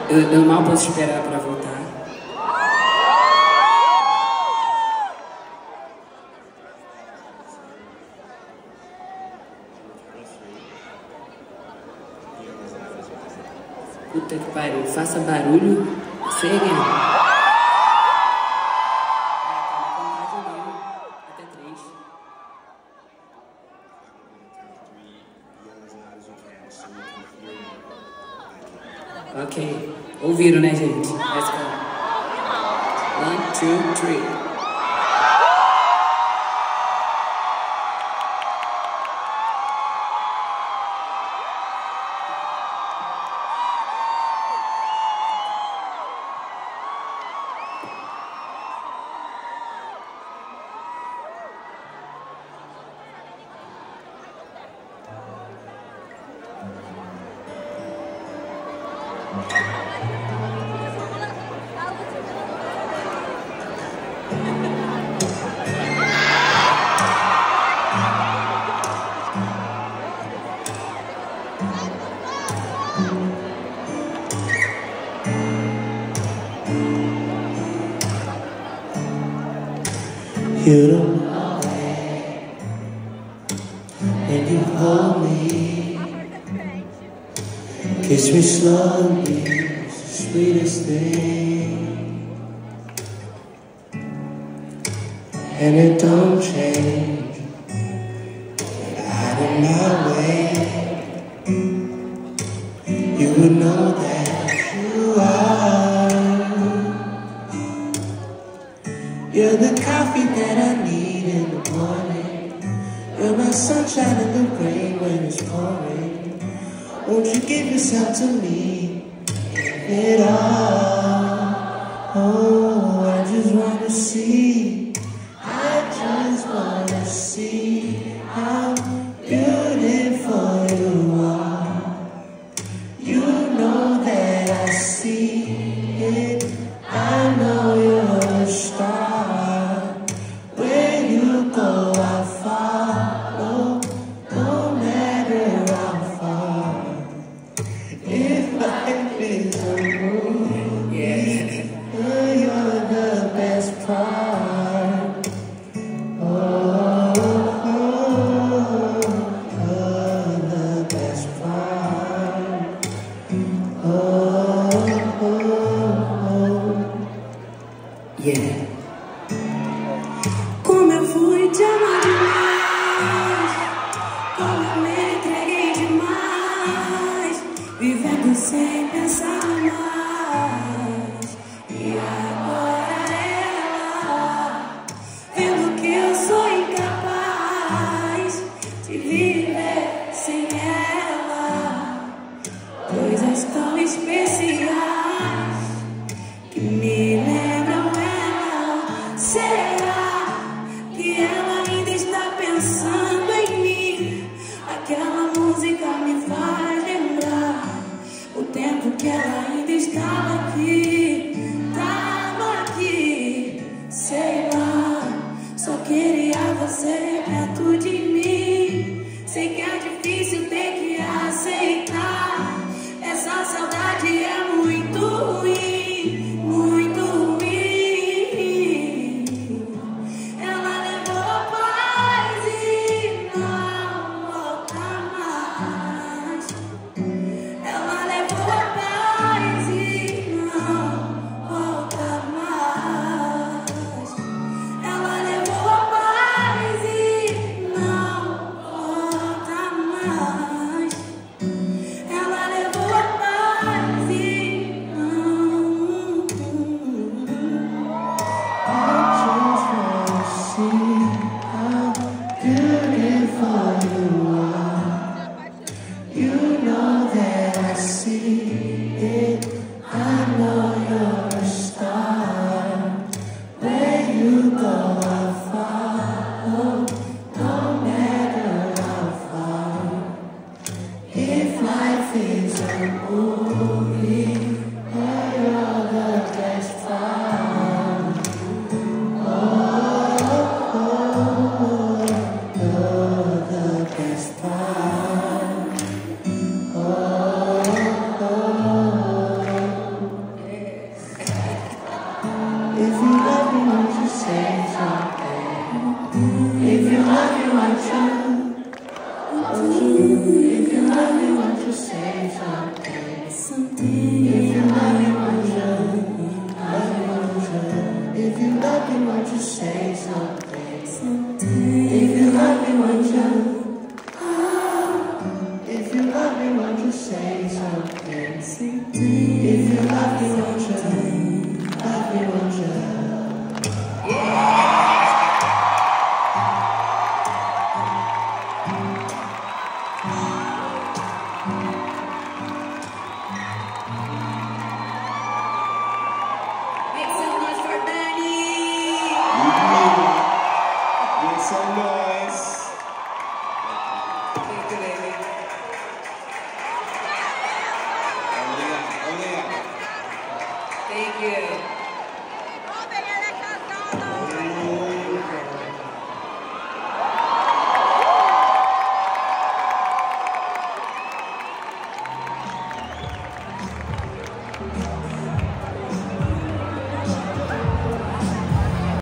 Eu mal posso esperar pra voltar. Puta que pariu, faça barulho, sei mesmo. Até 3. Ok, ouviram, né, gente? Let's go. 1, 2, 3. You don't know it, and you hold me, kiss me slowly, it's the sweetest thing, and it don't change, out of my way, you would know that you are. You're the coffee that I need in the morning. You're my sunshine in the rain when it's pouring. Won't you give yourself to me? Give it all. Oh, I just wanna see. I just wanna see how beautiful you are. You know that I see it. I know you're a star. Como eu fui te amar demais, como eu me entreguei demais, vivendo sem pensar mais. E agora ela, vendo que eu sou incapaz de viver sem ela, coisas tão especiais que me lembram ela. Será que ela ainda está pensando em mim? Aquela música me faz lembrar o tempo que ela ainda estava aqui, sei lá. Só queria você perto de mim. Sei que é difícil ter que aceitar. Essa saudade é muito ruim, muito ruim. Ela levou a paz e não volta mais. Ela levou a paz e não volta mais. Ela levou a paz e não volta mais. Ela levou a paz e não. I just wanna see how beautiful you are. You know that I see it. I know you're a star. Where you go, I follow. No matter how far. If life is a movie, you're the best part. You're the best part. love me, won't you say something? If you love me, won't you?